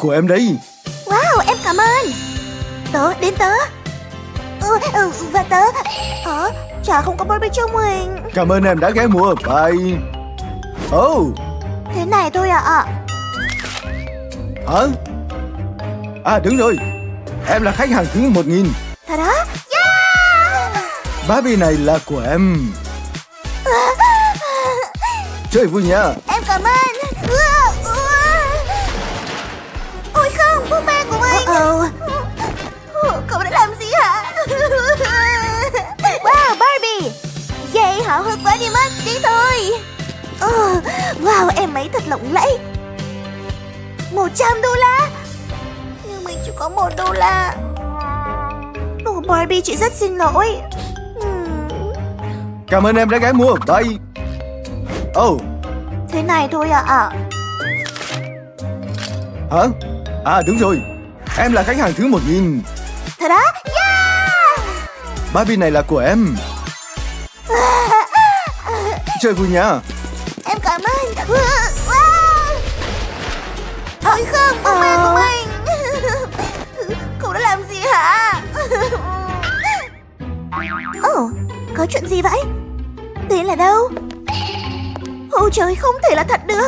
của em đấy. Wow, em cảm ơn. Đến tớ. Và tớ. Chả không có Barbie cho mình. Cảm ơn em đã ghé mua. Bye. Thế này thôi ạ. Hả? À đúng rồi, em là khách hàng thứ 1000. Thật đó? Yeah! Barbie này là của em. Chơi vui nha. Em cảm ơn. Ôi không, búp bê của mình. Cậu đã làm gì hả? Wow, Barbie. Yay, háo hức quá đi mất. Đi thôi. Wow, em ấy thật lộng lẫy. $100. Nhưng mình chỉ có $1. Barbie, chị rất xin lỗi. Cảm ơn em đã ghé mua. Bye. Thế này thôi ạ. Hả? À đúng rồi, em là khách hàng thứ 1000. Thật đó? Yeah! Barbie này là của em. Chơi vui nha. Em cảm ơn. Ôi không, búp bê của mình. Cậu đã làm gì hả? Có chuyện gì vậy? Tên là đâu? Ôi trời, không thể là thật được.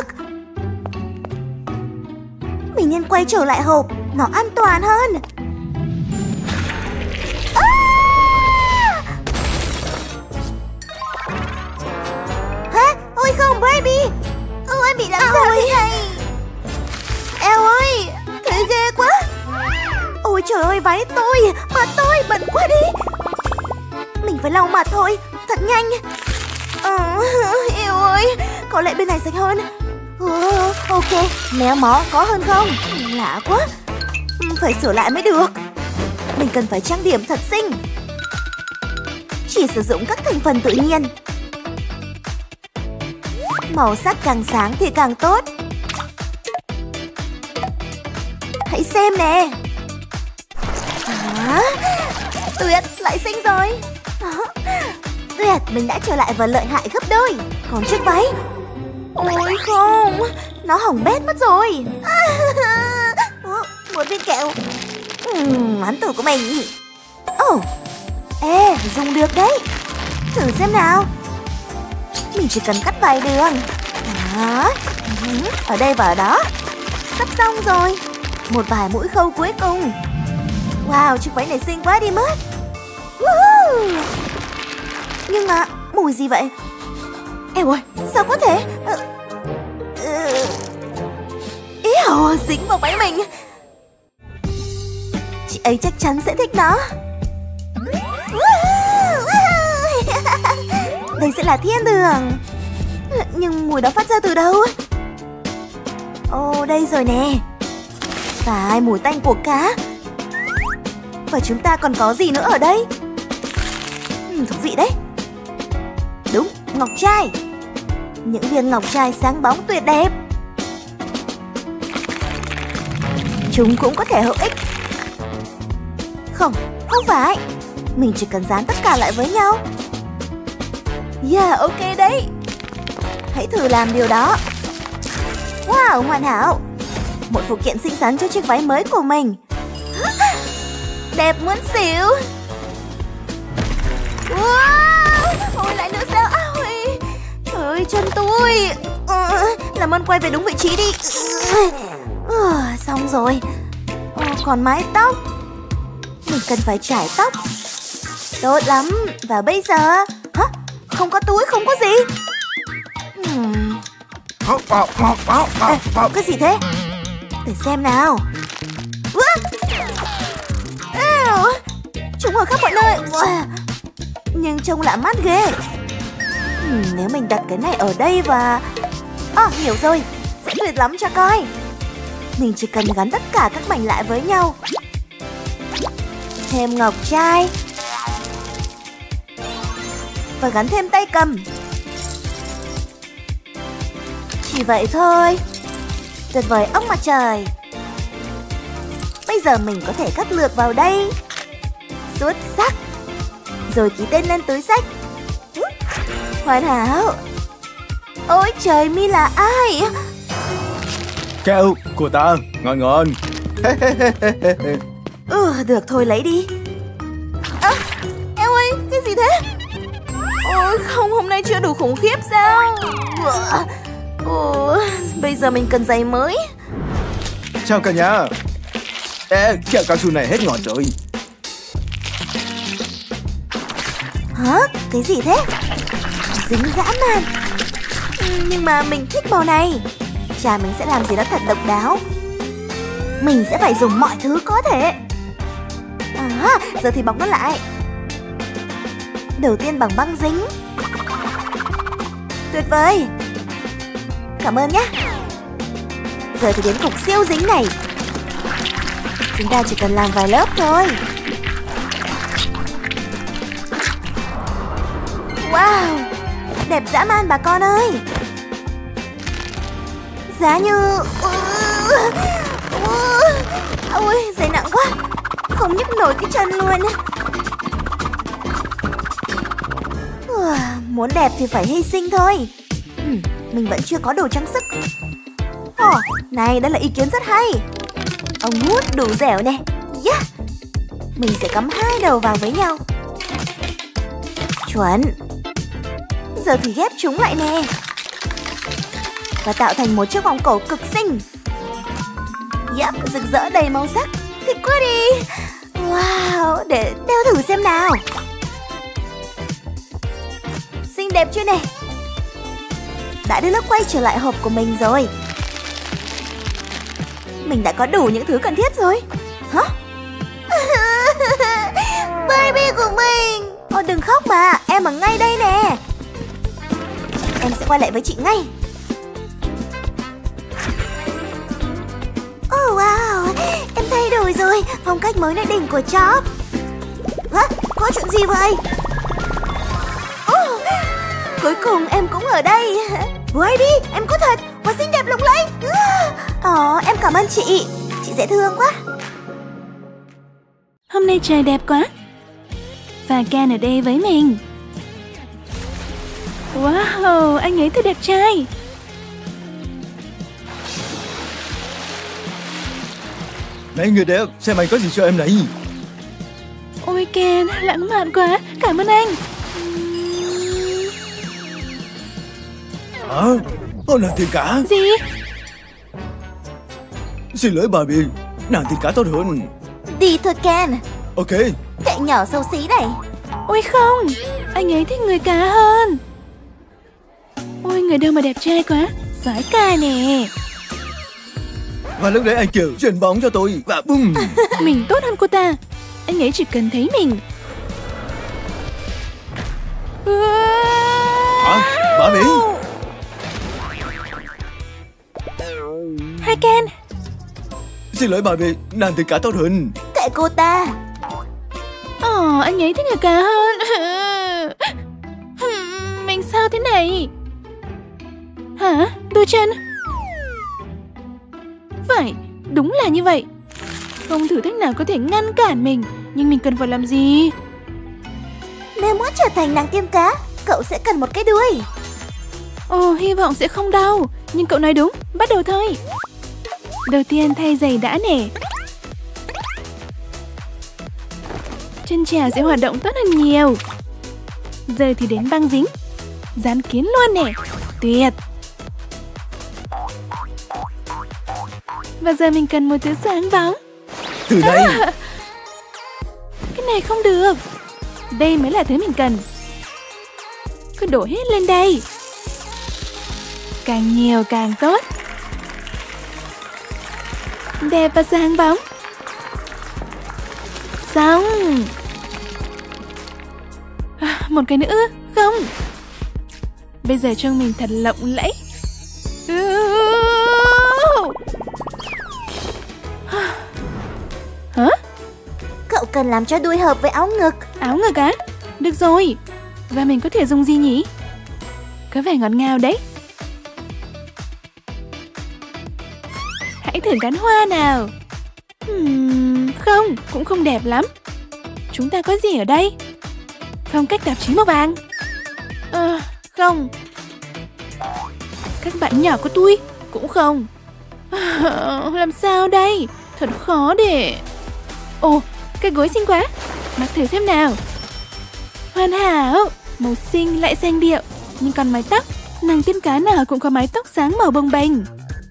Mình nên quay trở lại hộp, nó an toàn hơn. Hả? Ôi không, Barbie. Em bị làm sao thế này? Eo ơi, thấy ghê quá. Ôi trời ơi, váy tôi, mặt tôi bẩn quá đi. Mình phải lau mặt thôi, thật nhanh. Eo ơi, có lẽ bên này sạch hơn. Ok, méo mó có hơn không? Lạ quá. Phải sửa lại mới được. Mình cần phải trang điểm thật xinh. Chỉ sử dụng các thành phần tự nhiên. Màu sắc càng sáng thì càng tốt. Hãy xem nè. Tuyệt, lại xinh rồi. Tuyệt, mình đã trở lại và lợi hại gấp đôi. Còn chiếc váy, ôi không, nó hỏng bét mất rồi. Một viên kẹo. Án tử của mình. Dùng được đấy. Thử xem nào. Mình chỉ cần cắt vài đường. Ở đây và ở đó. Sắp xong rồi. Một vài mũi khâu cuối cùng. Wow, chiếc váy này xinh quá đi mất. Nhưng mà mùi gì vậy? Em ơi, sao có thể? Dính vào váy mình. Chị ấy chắc chắn sẽ thích nó. Đây sẽ là thiên đường. Nhưng mùi đó phát ra từ đâu? Đây rồi nè. Phải, mùi tanh của cá. Và chúng ta còn có gì nữa ở đây? Thú vị đấy. Đúng, ngọc trai. Những viên ngọc trai sáng bóng tuyệt đẹp. Chúng cũng có thể hữu ích. Không phải. Mình chỉ cần dán tất cả lại với nhau. Yeah, ok đấy. Hãy thử làm điều đó. Wow, hoàn hảo. Một phụ kiện xinh xắn cho chiếc váy mới của mình. Đẹp muốn xỉu. Wow, ôi lại nữa sao? Trời ơi, chân tôi. Làm ơn quay về đúng vị trí đi. Xong rồi. Còn mái tóc. Mình cần phải chải tóc. Tốt lắm. Và bây giờ không có túi, không có gì. Cái gì thế? Để xem nào. Chúng ở khắp mọi nơi. Nhưng trông lạ mắt ghê. Nếu mình đặt cái này ở đây và... hiểu rồi. Sẽ tuyệt lắm cho coi. Mình chỉ cần gắn tất cả các mảnh lại với nhau. Thêm ngọc trai. Và gắn thêm tay cầm. Chỉ vậy thôi. Tuyệt vời ốc mặt trời. Bây giờ mình có thể cắt lược vào đây. Xuất sắc. Rồi ký tên lên túi xách. Hoàn hảo. Ôi trời, mi là ai? Kẹo của ta, ngon ngon. Được thôi, lấy đi. Em ơi, cái gì thế? Ôi không, hôm nay chưa đủ khủng khiếp sao? Bây giờ mình cần giày mới. Chào cả nhà. Kẹo cao su này hết ngọt rồi. Hả? Cái gì thế? Dính dã man. Nhưng mà mình thích màu này. Cha mình sẽ làm gì đó thật độc đáo. Mình sẽ phải dùng mọi thứ có thể. Giờ thì bọc nó lại. Đầu tiên bằng băng dính. Tuyệt vời. Cảm ơn nhé. Giờ thì đến cục siêu dính này. Chúng ta chỉ cần làm vài lớp thôi. Wow, đẹp dã man bà con ơi. Giá như... Ôi, giày nặng quá. Không nhấc nổi cái chân luôn. Muốn đẹp thì phải hy sinh thôi. Mình vẫn chưa có đồ trang sức. Này, đó là ý kiến rất hay. Ông hút đủ dẻo nè. Yeah. Mình sẽ cắm hai đầu vào với nhau. Chuẩn. Giờ thì ghép chúng lại nè. Và tạo thành một chiếc vòng cổ cực xinh. Rực rỡ đầy màu sắc. Thích quá đi. Wow, để đeo thử xem nào. Xinh đẹp chưa nè. Đã đến lúc quay trở lại hộp của mình rồi. Mình đã có đủ những thứ cần thiết rồi. Hả? Baby của mình. Đừng khóc mà, em ở ngay đây nè. Em sẽ quay lại với chị ngay. Wow, em thay đổi rồi. Phong cách mới nơi đỉnh của Chop. Hả? Có chuyện gì vậy? Cuối cùng em cũng ở đây. Baby, em có thật. Và xinh đẹp lộng lẫy. Em cảm ơn chị. Chị dễ thương quá. Hôm nay trời đẹp quá. Và Ken ở đây với mình. Wow, anh ấy thật đẹp trai. Này người đẹp, xem anh có gì cho em này. Ôi Ken, lãng mạn quá. Cảm ơn anh. Hả? Nàng tiên cá. Gì? Xin lỗi bà Biên, nàng tiên cá tốt hơn. Đi thôi Ken. Ok. Kệ nhỏ xấu xí này. Ôi không, anh ấy thích người cá hơn. Ôi người đâu mà đẹp trai quá. Soái ca nè. Và lúc đấy anh Kiều chuyền bóng cho tôi và bum. Mình tốt hơn cô ta. Anh ấy chỉ cần thấy mình. Hả? Bà Biên. Hai Ken. Xin lỗi bà Biên, nàng tiên cá tốt hơn. Kệ cô ta. Anh ấy thích người cá hơn. Mình sao thế này? Hả? Đôi chân? Phải, đúng là như vậy. Không thử thách nào có thể ngăn cản mình. Nhưng mình cần phải làm gì? Nếu muốn trở thành nàng tiên cá, cậu sẽ cần một cái đuôi. Hy vọng sẽ không đau. Nhưng cậu nói đúng, bắt đầu thôi. Đầu tiên thay giày đã nè. Chân trèo sẽ hoạt động tốt hơn nhiều. Giờ thì đến băng dính. Dán kín luôn nè. Tuyệt. Và giờ mình cần một thứ sáng bóng. Từ đây. Cái này không được. Đây mới là thứ mình cần. Cứ đổ hết lên đây. Càng nhiều càng tốt. Đẹp và sáng bóng. Xong. Một cái nữa. Không. Bây giờ trông mình thật lộng lẫy. Hả? Cậu cần làm cho đuôi hợp với áo ngực. Áo ngực á? Được rồi. Và mình có thể dùng gì nhỉ? Có vẻ ngọt ngào đấy. Hãy thử gắn hoa nào. Không, cũng không đẹp lắm. Chúng ta có gì ở đây? Phong cách tạp chí màu vàng. Không. Các bạn nhỏ của tôi cũng không. Làm sao đây? Thật khó để... Ồ, cái gối xinh quá. Mặc thử xem nào. Hoàn hảo. Màu xinh lại xanh điệu. Nhưng còn mái tóc, nàng tiên cá nào cũng có mái tóc sáng màu bồng bềnh.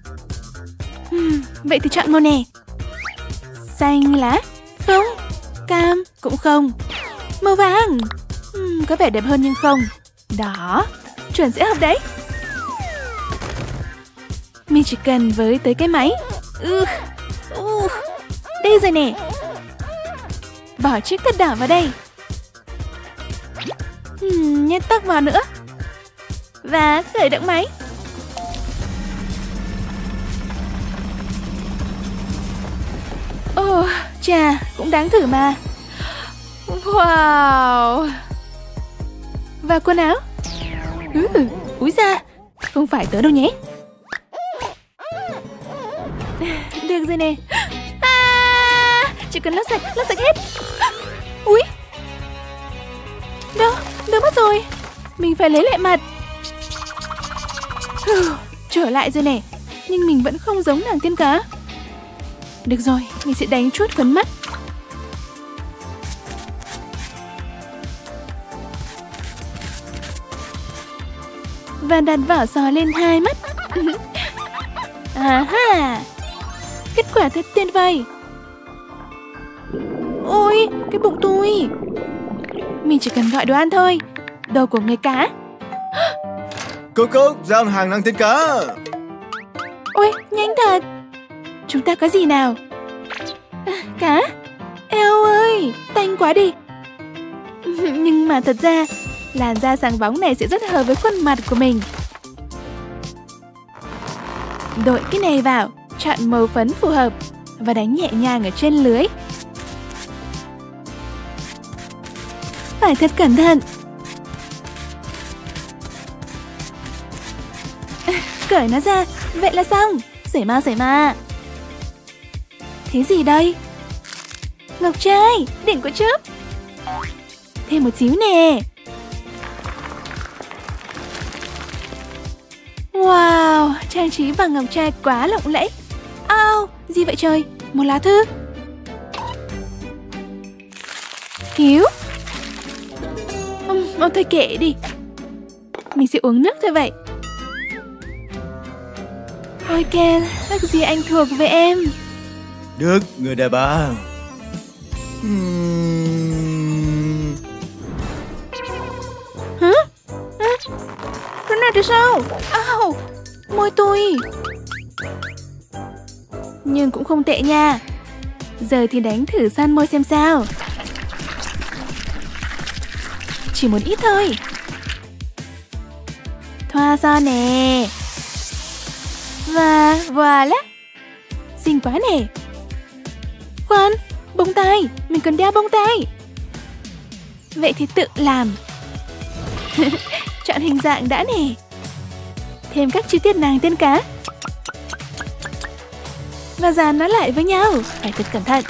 Vậy thì chọn màu nè. Xanh lá. Không. Cam cũng không. Màu vàng. Có vẻ đẹp hơn nhưng không. Đỏ. Chuẩn sẽ hợp đấy. Mình chỉ cần với tới cái máy. Đây rồi nè. Bỏ chiếc tất đỏ vào đây. Nhét tóc vào nữa. Và khởi động máy. Ồ, chà, cũng đáng thử mà. Wow. Và quần áo. Úi da, không phải tớ đâu nhé. Được rồi nè. Chỉ cần lót sạch hết. Úi. Đâu mất rồi. Mình phải lấy lại mặt. Trở lại rồi nè. Nhưng mình vẫn không giống nàng tiên cá. Được rồi, mình sẽ đánh chút phấn mắt. Và đặt vỏ sò lên hai mắt. Kết quả thật tuyệt vời. Ôi, cái bụng tôi. Mình chỉ cần gọi đồ ăn thôi. Đồ của người cá. Cô, giao hàng nàng tiên cá. Ôi, nhanh thật. Chúng ta có gì nào? Cá. Eo ơi, tanh quá đi. Nhưng mà thật ra làn da sáng bóng này sẽ rất hợp với khuôn mặt của mình. Đội cái này vào, chọn màu phấn phù hợp và đánh nhẹ nhàng ở trên lưới. Phải thật cẩn thận. Cởi nó ra, vậy là xong. Sể ma. Thế gì đây? Ngọc trai, đỉnh của chớp. Thêm một xíu nè. Wow, trang trí bằng ngọc trai quá lộng lẫy. Gì vậy trời? Một lá thư. Cứu. Thôi kệ đi. Mình sẽ uống nước thôi vậy. Ôi Ken, ước gì anh thuộc về em. Được, người đẹp à. Hả? Cái này thì sao? Môi tôi. Nhưng cũng không tệ nha. Giờ thì đánh thử son môi xem sao. Chỉ một ít thôi. Thoa son nè. Và voilà. Xinh quá nè. Khoan, bông tai. Mình cần đeo bông tai. Vậy thì tự làm. Chọn hình dạng đã nè. Thêm các chi tiết nàng tiên cá. Và dàn nó lại với nhau. Phải thật cẩn thận.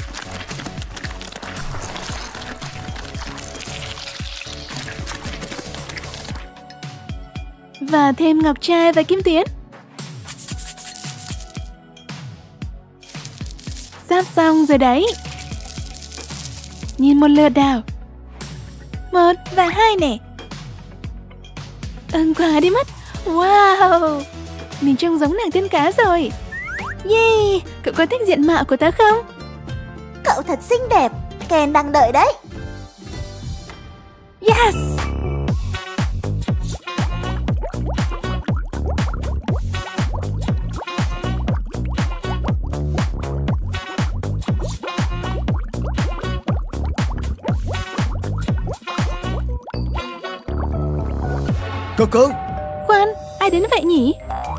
Và thêm ngọc trai và kim tuyến. Sắp xong rồi đấy. Nhìn một lượt nào. 1 và 2 nè. Quá đi mất. Wow, mình trông giống nàng tiên cá rồi. Yeah, cậu có thích diện mạo của tớ không? Cậu thật xinh đẹp. Ken đang đợi đấy. Yes. Cô. Khoan, ai đến vậy nhỉ?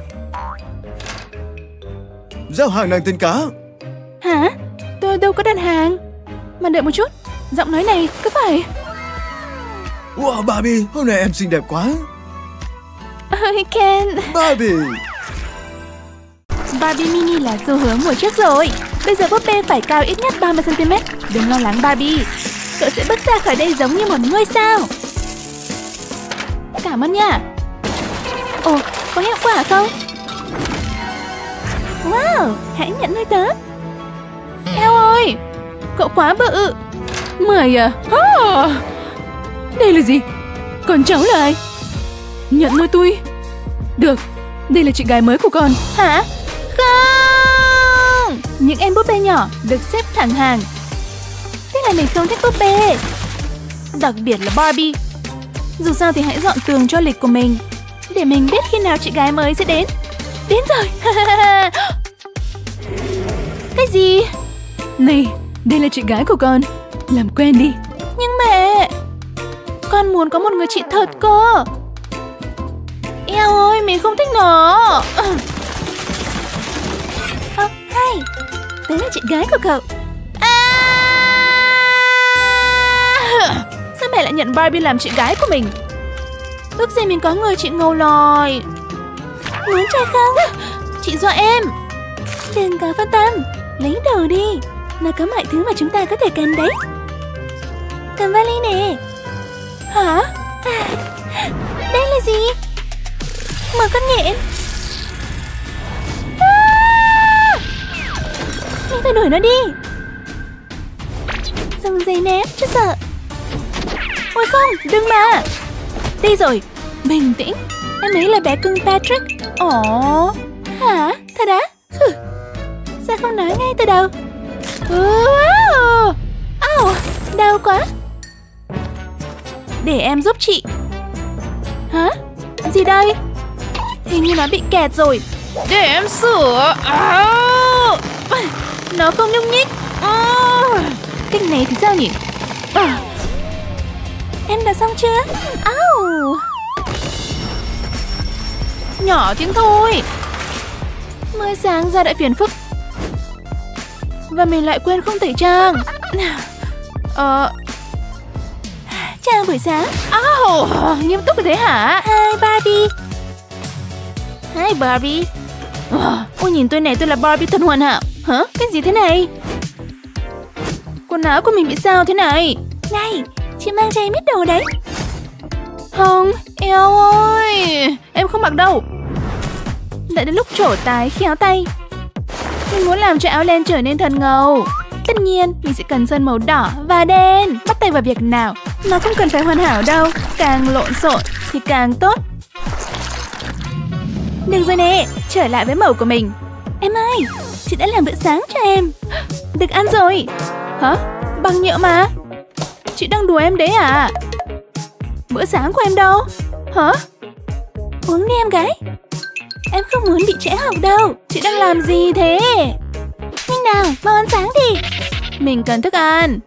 Giao hàng nàng tiên cá. Hả? Tôi đâu có đặt hàng. Mà đợi một chút, giọng nói này có phải... Wow, Barbie, hôm nay em xinh đẹp quá. Ôi Ken. Barbie mini là xu hướng mùa trước rồi. Bây giờ búp bê phải cao ít nhất 30cm. Đừng lo lắng Barbie. Cậu sẽ bước ra khỏi đây giống như một ngôi sao. Cảm ơn nha. Ồ, có hiệu quả không? Wow, hãy nhận nơi tớ. Eo ơi, cậu quá bự. Mày à? Đây là gì? Con cháu là ai? Nhận nuôi tôi. Được, đây là chị gái mới của con. Hả? Không! Những em búp bê nhỏ được xếp thẳng hàng. Thế là mình không thích búp bê. Đặc biệt là Barbie. Dù sao thì hãy dọn tường cho lịch của mình, để mình biết khi nào chị gái mới sẽ đến. Đến rồi. Cái gì? Này, đây là chị gái của con. Làm quen đi. Nhưng mẹ, con muốn có một người chị thật cơ. Eo ơi, mình không thích nó. Hay, tớ là chị gái của cậu. Sao mẹ lại nhận Barbie làm chị gái của mình? Ước gì mình có người chị ngầu lòi. Muốn chơi không? Chị dọa em. Đừng có phân tâm, lấy đồ đi. Nó có mọi thứ mà chúng ta có thể cần đấy. Cầm vali nè. Hả? Đây là gì? Một con nhện. Mình phải đuổi nó đi. Dùng giày ném cho sợ. Ôi không, đừng mà. Đi rồi. Bình tĩnh. Em ấy là bé cưng Patrick. Ồ. Hả? Thật á? Sao không nói ngay từ đầu? Wow. Đau quá. Để em giúp chị. Hả? Gì đây? Hình như nó bị kẹt rồi. Để em sửa. Nó không nhúc nhích. Cách này thì sao nhỉ? Em đã xong chưa? Nhỏ tiếng thôi. Mới sáng ra đã phiền phức. Và mình lại quên không tẩy trang. Chào buổi sáng. Nghiêm túc thế hả? Hi Barbie. Hi Barbie. Ôi nhìn tôi này, tôi là Barbie thật hoàn hảo. Hả? Cái gì thế này? Quần áo của mình bị sao thế này? Này, chị mang cho em ít đồ đấy. Không, eo ơi, em không mặc đâu. Đã đến lúc trổ tái khéo tay. Mình muốn làm cho áo len trở nên thật ngầu. Tất nhiên, mình sẽ cần sơn màu đỏ và đen. Bắt tay vào việc nào. Nó không cần phải hoàn hảo đâu. Càng lộn xộn thì càng tốt. Được rồi nè, trở lại với màu của mình. Em ơi, chị đã làm bữa sáng cho em. Được ăn rồi. Hả? Bằng nhựa mà. Chị đang đùa em đấy à? Bữa sáng của em đâu? Hả? Uống đi em gái. Em không muốn bị trễ học đâu. Chị đang làm gì thế? Nhanh nào, mau ăn sáng đi. Mình cần thức ăn.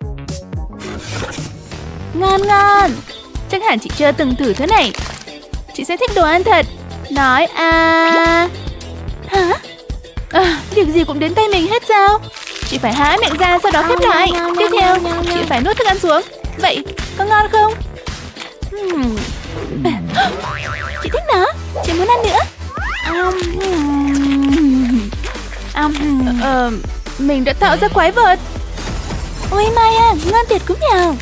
Ngon ngon. Chắc hẳn chị chưa từng thử thế này. Chị sẽ thích đồ ăn thật. Nói à. Hả? Việc gì cũng đến tay mình hết sao? Chị phải há miệng ra sau đó khép lại. Tiếp theo, chị phải nuốt thức ăn xuống. Vậy, có ngon không? Chị thích nó. Chị muốn ăn nữa. Mình đã tạo ra quái vật. Ôi Maya, ngon tuyệt cú mèo.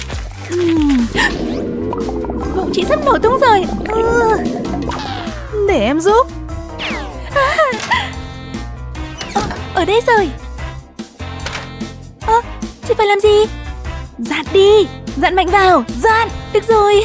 Bụng chị sắp nổ tung rồi. Để em giúp. Ở đây rồi. Chị phải làm gì? Dặn đi. Dặn mạnh vào. Dặn. Được rồi.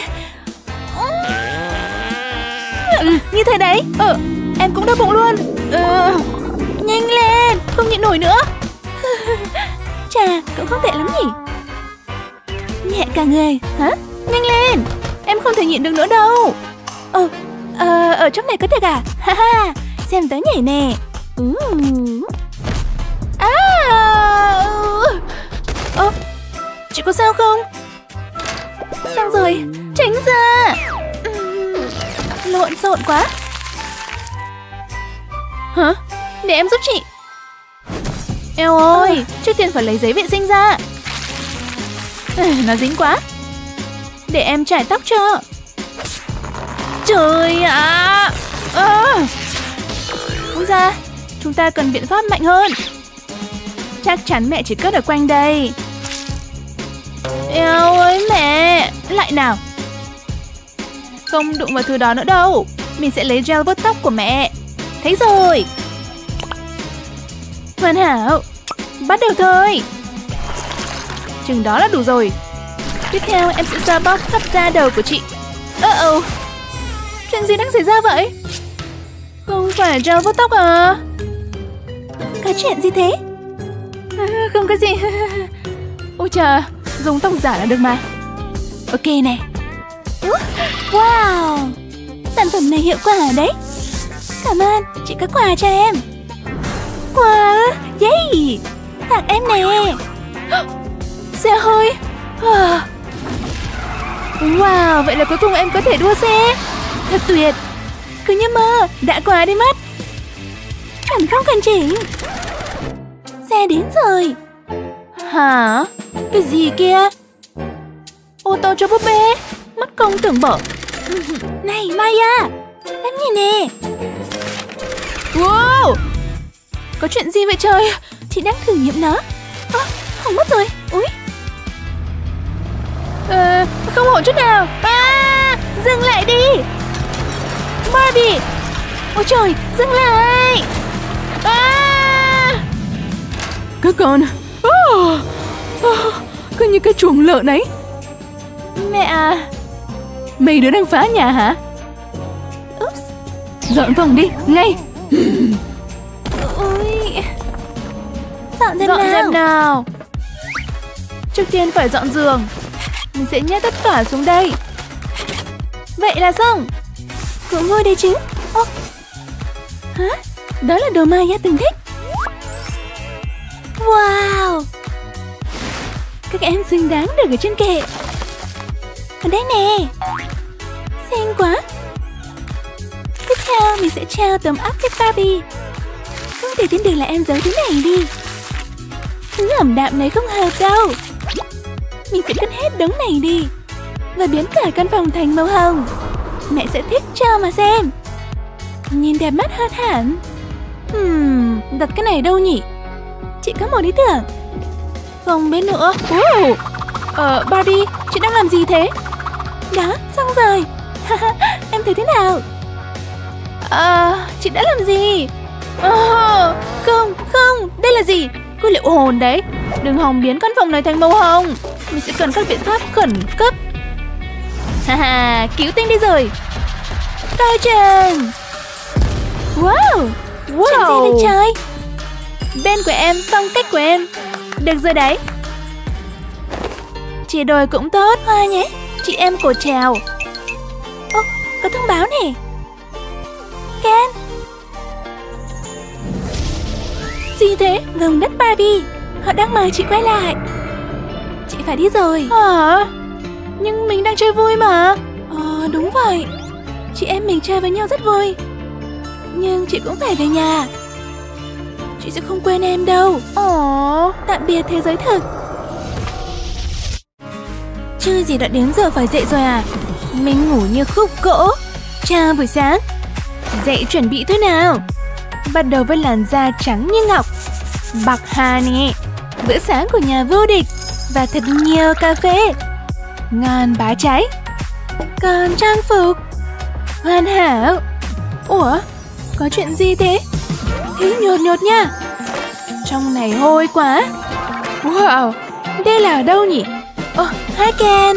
Như thế đấy. Em cũng đau bụng luôn. Nhanh lên. Không nhịn nổi nữa. Chà, cũng không tệ lắm nhỉ. Nhẹ cả người. Hả? Nhanh lên. Em không thể nhịn được nữa đâu. Ở trong này có được à? Xem tớ nhảy nè. Chị có sao không? Xong rồi. Tránh ra. Lộn xộn quá. Hả? Để em giúp chị. Eo ơi, trước tiên phải lấy giấy vệ sinh ra. Nó dính quá. Để em chải tóc cho. Trời ạ. Úi da, chúng ta cần biện pháp mạnh hơn. Chắc chắn mẹ chỉ cất ở quanh đây. Eo ơi mẹ. Lại nào. Không đụng vào thứ đó nữa đâu. Mình sẽ lấy gel vuốt tóc của mẹ. Thấy rồi. Hoàn hảo. Bắt đầu thôi. Chừng đó là đủ rồi. Tiếp theo em sẽ xoa bóp khắp da đầu của chị. Chuyện gì đang xảy ra vậy? Không phải gel vuốt tóc à? Có chuyện gì thế? Không có gì. Ôi trời, dùng tóc giả là được mà. Ok này. Wow, sản phẩm này hiệu quả đấy. Cảm ơn, chị có quà cho em. Wow, yay, tặng em nè. Xe hơi. Wow, vậy là cuối cùng em có thể đua xe. Thật tuyệt. Cứ như mơ, đã quá đi mất. Chẳng không cần chỉnh. Xe đến rồi. Hả? Cái gì kia? Ô tô cho búp bê? Mất công tưởng bỏ. Này Maya, em nhìn nè. Wow, có chuyện gì vậy trời? Chị đang thử nghiệm nó. Hỏng mất rồi. Úi, không ổn chút nào. Dừng lại đi Barbie. Ôi trời, dừng lại. Các con. Cứ như cái chuồng lợn ấy. Mẹ à, mấy đứa đang phá nhà hả? oops. Dọn phòng đi, ngay. Ôi, dọn Dẹp nào. Trước tiên phải dọn giường. Mình sẽ nhét tất cả xuống đây. Vậy là xong. Cũng vui đấy chứ. Hả? Đó là đồ Maya từng thích. Wow, Các em xứng đáng được ở trên kệ. ở đây nè. Xinh quá. Tiếp theo mình sẽ treo tấm áp với Barbie. Không thể tin được là em giấu thứ này đi. Thứ ẩm đạm này không hợp đâu. Mình sẽ cất hết đống này đi và biến cả căn phòng thành màu hồng. Mẹ sẽ thích cho mà xem. Nhìn đẹp mắt hơn hẳn. Đặt cái này đâu nhỉ? Chị có một ý tưởng. Không biết nữa. Barbie, chị đang làm gì thế? Đó, xong rồi. Em thấy thế nào? Chị đã làm gì? Không, đây là gì? Cô liệu hồn đấy. Đừng hòng biến căn phòng này thành màu hồng. Mình sẽ cần các biện pháp khẩn cấp. Cứu tinh đi rồi. Coi chừng. Wow. Chuyện gì vậy trời? Bên của em, phong cách của em. Được rồi đấy. Chị đồi cũng tốt. Hoa nhé. Chị em cổ trèo. Có thông báo nè. Ken. Gì thế? Vùng đất Barbie. Họ đang mời chị quay lại. Chị phải đi rồi. Hả? Nhưng mình đang chơi vui mà. Đúng vậy. Chị em mình chơi với nhau rất vui. Nhưng chị cũng phải về nhà. Chị sẽ không quên em đâu. Tạm biệt thế giới thực. Chưa gì đã đến giờ phải dậy rồi à? Mình ngủ như khúc gỗ. Chào buổi sáng. Dậy chuẩn bị thôi nào. Bắt đầu với làn da trắng như ngọc. Bạc hà nè. Bữa sáng của nhà vô địch. Và thật nhiều cà phê. Ngon bá cháy. Còn trang phục hoàn hảo. Ủa, có chuyện gì thế? Thấy nhột nha. Trong này hôi quá. Wow, đây là ở đâu nhỉ? Hi Ken.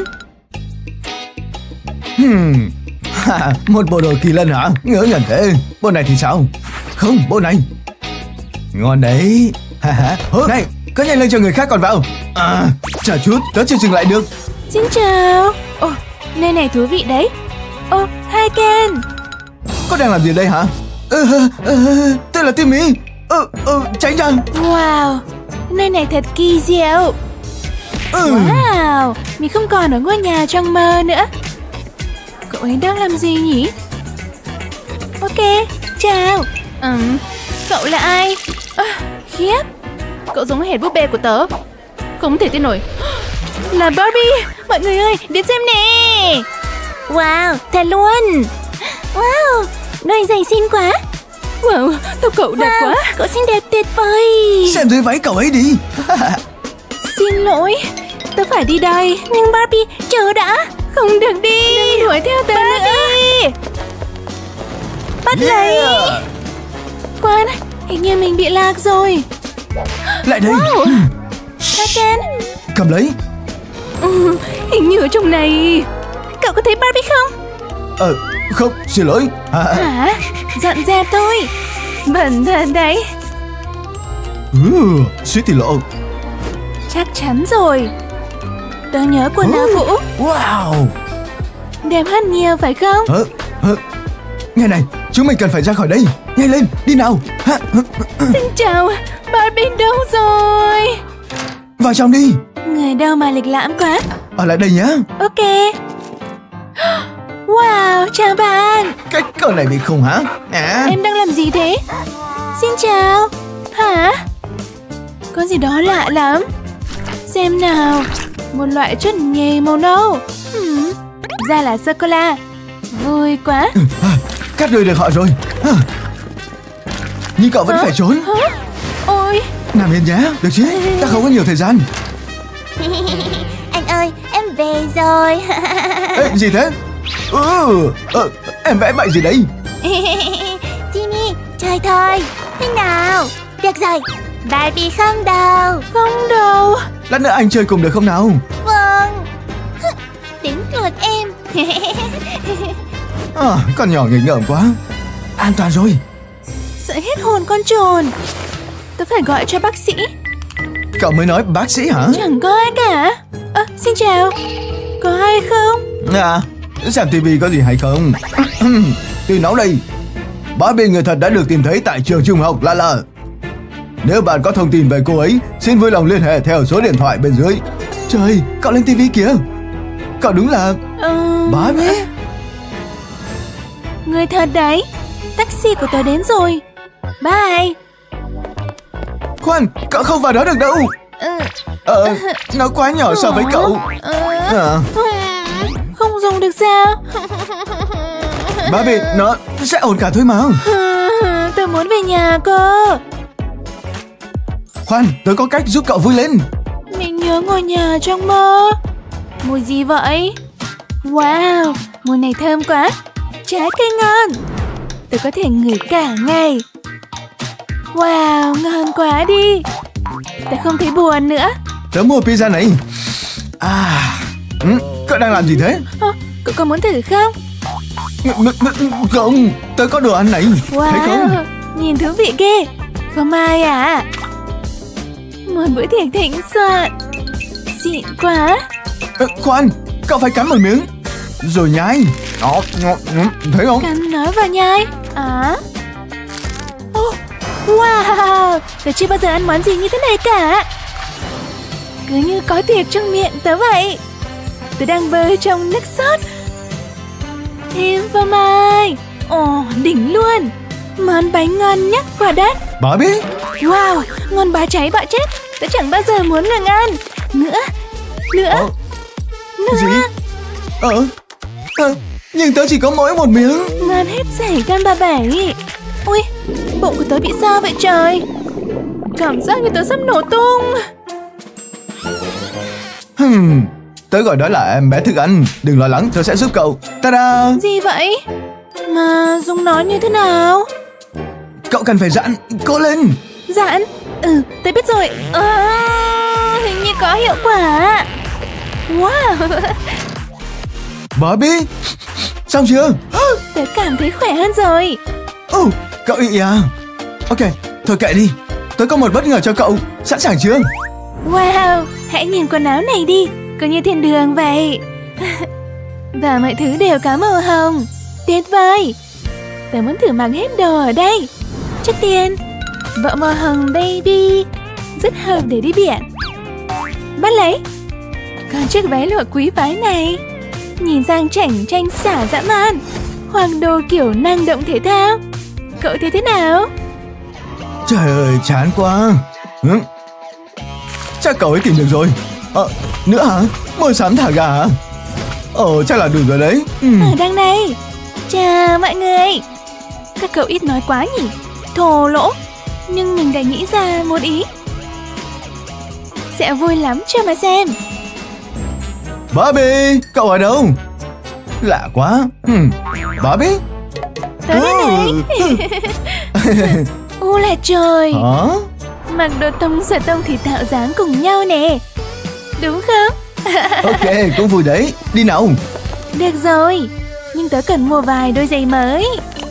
Một bộ đồ kỳ lân hả? Ngớ ngẩn thế. Bộ này thì sao? Không, bộ này. Ngon đấy. Này, có nhanh lên cho người khác còn vào. Chờ chút, tớ chưa dừng lại được. Xin chào. Nơi này thú vị đấy. Hi Ken. Có đang làm gì đây hả? Tôi là Timmy. Tránh ra. Wow, nơi này thật kỳ diệu. Wow, mình không còn ở ngôi nhà trong mơ nữa. Cậu ấy đang làm gì nhỉ? Ok, chào. Cậu là ai? Khiếp, cậu giống hệt búp bê của tớ. Không thể tin nổi. Là Barbie. Mọi người ơi, đến xem nè. Wow, thật luôn. Wow, đôi giày xinh quá. Wow, tóc cậu đẹp quá. Cậu xinh đẹp tuyệt vời. Xem dưới váy cậu ấy đi. Xin lỗi, tớ phải đi đây. Nhưng Barbie, chờ đã. Không được đi. Đừng đuổi theo tớ nữa. Bắt lấy. Khoan, hình như mình bị lạc rồi. Lại đây. Ken, Cầm lấy. hình như ở trong này. Cậu có thấy Barbie không? Không, xin lỗi. Hả? Dọn dẹp thôi. Bẩn thật đấy. Suýt thì lộ. Chắc chắn rồi. Tớ nhớ quần áo cũ. Wow. Đẹp hơn nhiều phải không? Nghe này, chúng mình cần phải ra khỏi đây. Nhanh lên, đi nào. Xin chào, Barbie đâu rồi? Vào trong đi. Người đâu mà lịch lãm quá. Ở lại đây nhé. Ok. Wow, chào bạn. Cái cờ này bị khùng hả? Em đang làm gì thế? Xin chào. Hả? Có gì đó lạ lắm. Xem nào. Một loại chất nhầy màu nâu. Ra là sô-cô-la. Vui quá. Cắt đuôi được họ rồi. Nhưng cậu vẫn phải trốn. Ôi. Nằm yên nhé, được chứ? Ta không có nhiều thời gian. Anh ơi, em về rồi. Ê, gì thế? Em vẽ bậy gì đấy? Timmy, chơi thôi. Thế nào? Được rồi, Barbie không đâu. Không đâu. Lát nữa anh chơi cùng được không nào? Vâng. Đến lượt em. Con nhỏ nghịch ngợm quá. An toàn rồi. Sợ hết hồn con trồn. Tớ phải gọi cho bác sĩ. Cậu mới nói bác sĩ hả? Chẳng có ai cả. Xin chào. Có ai không? Xem tivi có gì hay không? Tin nóng đây. Barbie người thật đã được tìm thấy tại trường trung học La. Nếu bạn có thông tin về cô ấy, xin vui lòng liên hệ theo số điện thoại bên dưới. Trời, cậu lên tivi kìa. Cậu đúng là Barbie. Người thật đấy. Taxi của tớ đến rồi. Bye. Khoan, cậu không vào đó được đâu. Nó quá nhỏ so với cậu. Không dùng được sao? Barbie, nó sẽ ổn cả thôi mà. Tớ muốn về nhà cơ. Khoan, tớ có cách giúp cậu vui lên. Mình nhớ ngôi nhà trong mơ. Mùi gì vậy? Wow, mùi này thơm quá. Trái cây ngon. Tớ có thể ngửi cả ngày. Wow, ngon quá đi. Tớ không thấy buồn nữa. Tớ mua pizza này. Cậu đang làm gì thế? Cậu có muốn thử không? Không, tớ có đồ ăn này. Wow, thấy không? nhìn thú vị ghê. Phô mai à? Một bữa tiệc thịnh soạn. Xịn quá. Khoan, cậu phải cắn một miếng rồi nhai. Thấy không? Cắn nó vào nhai. Wow, tớ chưa bao giờ ăn món gì như thế này cả. Cứ như có tiệc trong miệng tớ vậy. Tớ đang bơi trong nước sốt. Thêm phô mai. Đỉnh luôn. Món bánh ngon nhất quả đất. Barbie. Wow, ngon bá cháy bạo chết. Tớ chẳng bao giờ muốn ngừng ăn. Nữa. Gì? Nhưng tớ chỉ có mỗi một miếng. Ngon hết sảy gan bà bảy. Ôi, bụng của tớ bị sao vậy trời? Cảm giác như tớ sắp nổ tung. Tớ gọi đó là em bé thức ăn. Đừng lo lắng, tớ sẽ giúp cậu. Ta-da! Gì vậy? Mà dùng nó như thế nào? Cậu cần phải dặn, cố lên. Dặn? Tớ biết rồi. Hình như có hiệu quả. Wow. Barbie, xong chưa? Tớ cảm thấy khỏe hơn rồi. Cậu ị à? Ok, thôi kệ đi. Tớ có một bất ngờ cho cậu. Sẵn sàng chưa? Wow, hãy nhìn quần áo này đi. Cứ như thiên đường vậy. Và mọi thứ đều có màu hồng. Tuyệt vời. Tớ muốn thử mặc hết đồ ở đây. Trước tiên, bộ màu hồng baby rất hợp để đi biển. Bắt lấy. Còn chiếc váy lụa quý phái này nhìn sang chảnh tranh xả dã man, hoặc đồ kiểu năng động thể thao. Cậu thấy thế nào? Trời ơi, chán quá. Chắc cậu ấy tìm được rồi. Nữa hả? Môi xám thả gà hả? Chắc là đủ rồi đấy. Ở đằng này. Chào mọi người. Các cậu ít nói quá nhỉ? Thô lỗ. Nhưng mình đã nghĩ ra một ý. Sẽ vui lắm cho mà xem. Barbie, cậu ở đâu? Lạ quá. Barbie? Tới đây này. Là trời. Hả? Mặc đồ tông xòe tông thì tạo dáng cùng nhau nè. Đúng không? Ok, cũng vui đấy. Đi nào. Được rồi, nhưng tớ cần mua vài đôi giày mới.